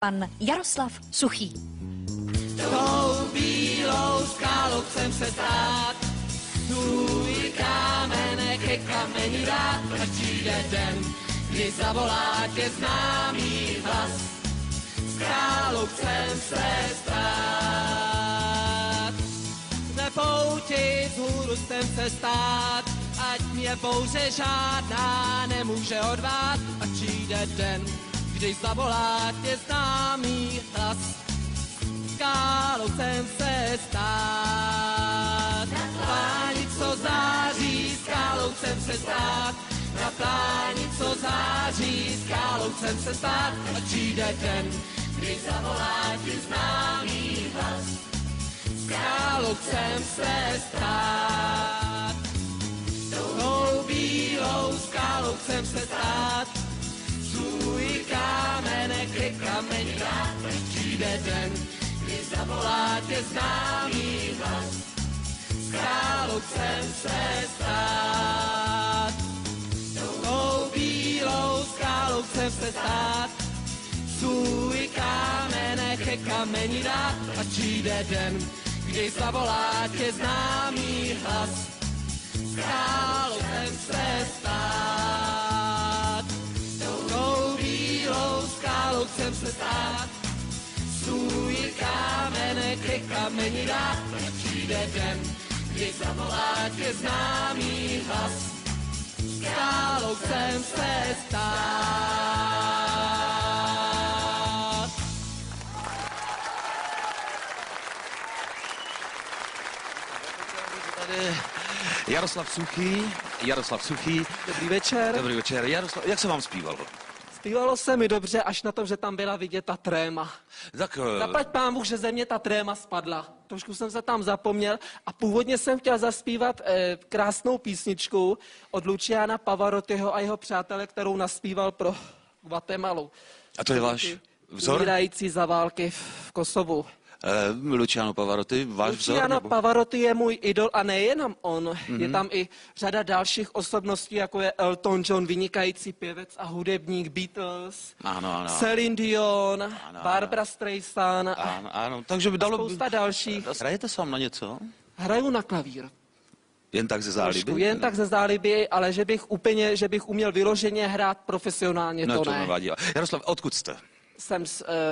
pan Jaroslav Suchý. Tou bílou skálou chcem se stát, tvůj kámenek ke kameni dát, až přijde den, kdy zavolá tě známý hlas. Skálou chcem se stát, ve pouti vzhůru chcem se stát, ať mě bouře žádná nemůže odvát, až přijde den, kdy zavolá tě známý hlas. Skálou jsem se stát, na pláni, co září, skálou jsem se stát, na pláni, co září, skálou jsem se stát, a přijde den, kdy zavolá ti známý hlas. Skálou jsem se stát, tou bílou skálou jsem se stát, svůj kámenek ke kameni dát, až přijde den, kdy zavolá tě známý hlas. Skálou jsem se stát, tou bílou skálou chcem se stát, svůj kámenek ke kameni dát, a přijde den, kdy zavolá tě známý hlas. Skálou jsem se stát, tou bílou skálou chcem se stát, svůj kámenek ke kameni dát, a přijde den, kdy zavolá tě známý hlas. Skálou chcem se stát. Tady Jaroslav Suchý. Dobrý večer. Dobrý večer. Jaroslav, jak se vám zpívalo? Zpívalo se mi dobře, až na to, že tam byla vidět ta tréma. Tak, Zaplať pán Bůh, že ze mě ta tréma spadla. Trošku jsem se tam zapomněl a původně jsem chtěl zaspívat krásnou písničku od Luciana Pavarottiho a jeho přátele, kterou naspíval pro Guatemalu. a to je váš vzor? Umírající za války v Kosovu. Luciano Pavarotti, váš vzor? Luciano Nebo? Pavarotti je můj idol a nejenom on. Je tam i řada dalších osobností, jako je Elton John, vynikající pěvec a hudebník, Beatles, Ano. Celine Dion, Barbra Streisand a Ano, takže by dalo... spousta dalších. Hrajete sám na něco? Hraju na klavír. Jen tak ze záliby? Trošku, jen tak ze záliby, ale že bych uměl vyloženě hrát profesionálně, No, to to ne. nevadí. Jaroslav, odkud jste? Jsem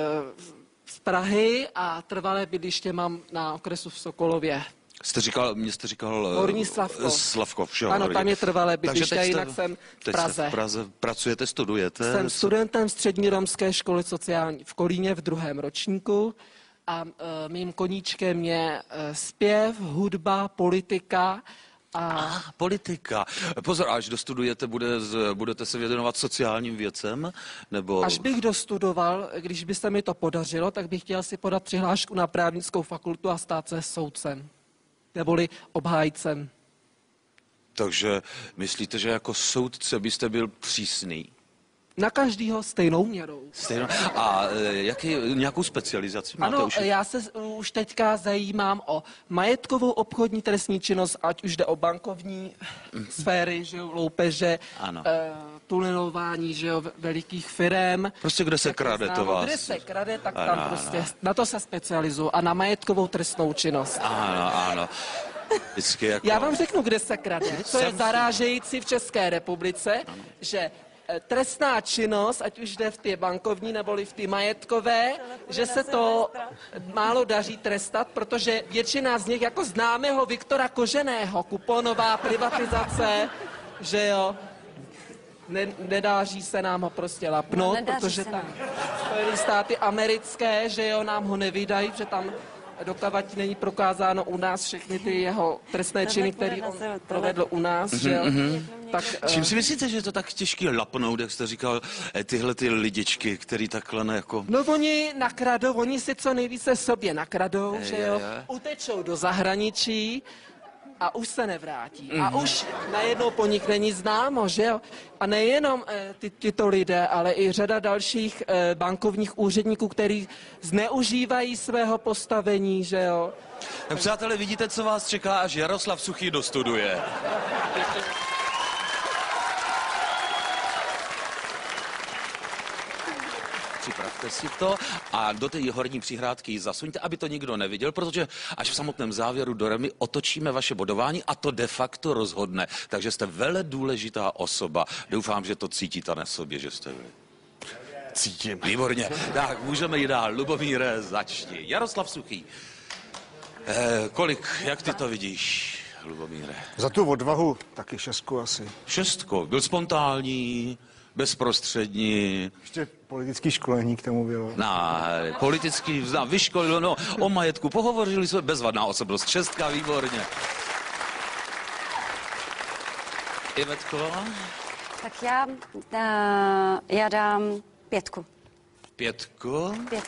z Prahy a trvalé bydliště mám na okresu v Sokolově. Mě jste říkal... Horní Slavkov. Slavkov, jo. Ano, tam je trvalé Takže bydliště, teď jinak jsem v teď Praze. jste v Praze, pracujete, studujete? Jsem studentem střední romské školy sociální v Kolíně v 2. ročníku a mým koníčkem je zpěv, hudba, politika a Politika. Pozor, až dostudujete, budete se věnovat sociálním věcem? Nebo... až bych dostudoval, když by se mi to podařilo, tak bych chtěl si podat přihlášku na právnickou fakultu a stát se soudcem, neboli obhájcem. Takže myslíte, že jako soudce byste byl přísný? Na každýho stejnou měrou. Stejno. A nějakou specializaci máte Ano, už? já se už teďka zajímám o majetkovou obchodní trestní činnost, ať už jde o bankovní sféry, že jo, loupeže, Ano. tunelování, že jo, velikých firem. Prostě kde se krade, to vás... Kde se krade, tak Ano, tam ano. prostě, na to se specializuju a na majetkovou trestnou činnost. Ano. Vždycky jako... Já vám řeknu, kde se krade. To je zarážející v České republice, že trestná činnost, ať už jde v té bankovní neboli v té majetkové, že se to málo daří trestat, protože většina z nich, jako známého Viktora Koženého, kuponová privatizace, že jo, nedáří se nám ho prostě lapnout, protože tam Spojené státy americké, že jo, nám ho nevydají, že tam dokavať není prokázáno u nás všechny ty jeho trestné činy, které on provedl u nás, že jo. Tak, Čím si myslíte, že je to tak těžký lapnout, jak jste říkal, tyhle ty lidičky, který takhle ne jako... No oni nakradou, oni si co nejvíce sobě nakradou, že jo, utečou do zahraničí a už se nevrátí. A už najednou po nich není známo, že jo. A nejenom tyto lidé, ale i řada dalších bankovních úředníků, kteří zneužívají svého postavení, že jo. Přátelé, vidíte, co vás čeká, až Jaroslav Suchý dostuduje. Připravte. Vemte si to a do té horní přihrádky ji zasuňte, aby to nikdo neviděl, protože až v samotném závěru do remy otočíme vaše bodování a to de facto rozhodne. Takže jste vele důležitá osoba. Doufám, že to cítíte na sobě, že jste vy. Cítím. Výborně. Tak, můžeme jít dál. Lubomíre, začni. Jaroslav Suchý. Jak ty to vidíš, Lubomíre? Za tu odvahu taky 6 asi. 6. Byl spontánní, bezprostřední. Ještě politický školení k tomu bylo. Politický, vyškolil, no, o majetku pohovořili jsme, bezvadná osobnost. 6, výborně. Ivetko? Tak já dám 5. 5. 5.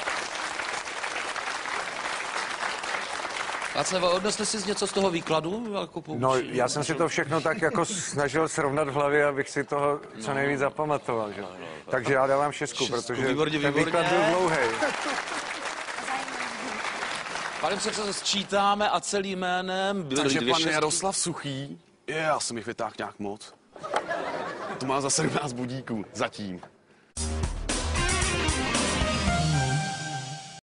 Václav, odnesli jsi něco z toho výkladu? No, já jsem si to všechno tak jako snažil srovnat v hlavě, abych si toho co nejvíc zapamatoval. Že? Takže já dávám 6, protože výborně, ten výklad byl dlouhý. Pane předsedo, sčítáme a celým jménem... Takže pan Jaroslav Suchý, já jsem jich vytáhl nějak moc. To má za 17 budíků, zatím.